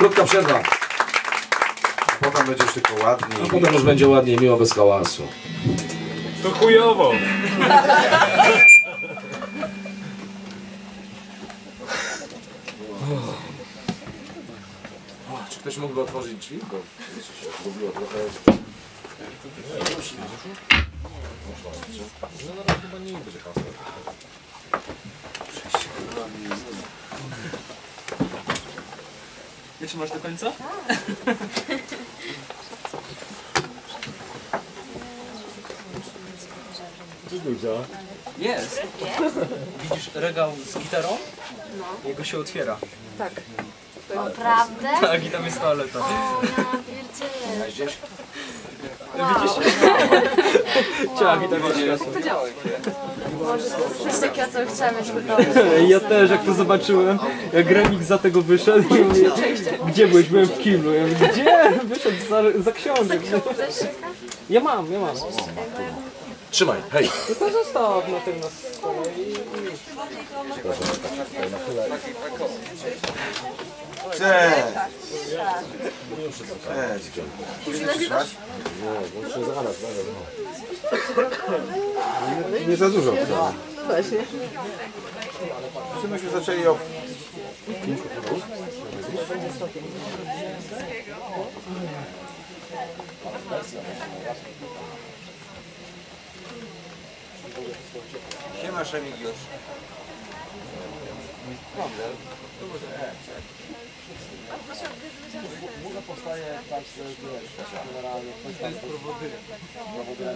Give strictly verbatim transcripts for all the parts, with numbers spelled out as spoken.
Krótka przerwa. Potem będzie już tylko ładnie. A potem już będzie ładnie, miło, bez hałasu. To chujowo. Czy ktoś mógłby otworzyć drzwi? Bo się zgubiło trochę. No na razie chyba nie będzie hasła. Jeszcze masz do końca? Jest. Widzisz regał z gitarą? No. Jego się otwiera. Tak. Naprawdę? Tak, i tam jest toaleta. O, ja pierdzielę. Widzisz? Ciach, i tam jest. Może to jest coś takiego, co chciałam mieć gotowe. Ja też, jak to zobaczyłem, jak Remik za tego wyszedł i mówię, gdzie byłeś? Byłem w kiblu. Ja mówię, gdzie? Wyszedł za, za książek. Ja mam, ja mam. Trzymaj, hej. No to zostaw na tym na stole i... Cześć! Cześć! Nie, nie za dużo. No właśnie. Czy myśmy zaczęli o... Siema, Remigiusz. Muza powstaje tak, że wiesz, generalnie ktoś tam jest prowodyrem. Prowodyrem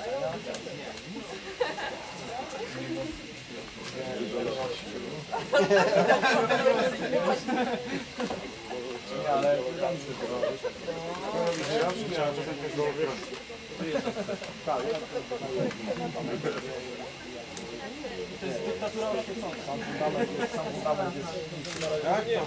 to jest dyktatura oświecona. Sam fundament jest, sam fundament jest... Tak? Nie,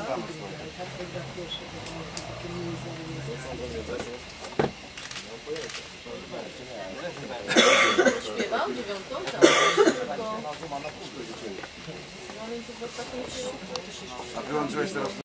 Śpiewał dziewiątą? A wyłączyłeś teraz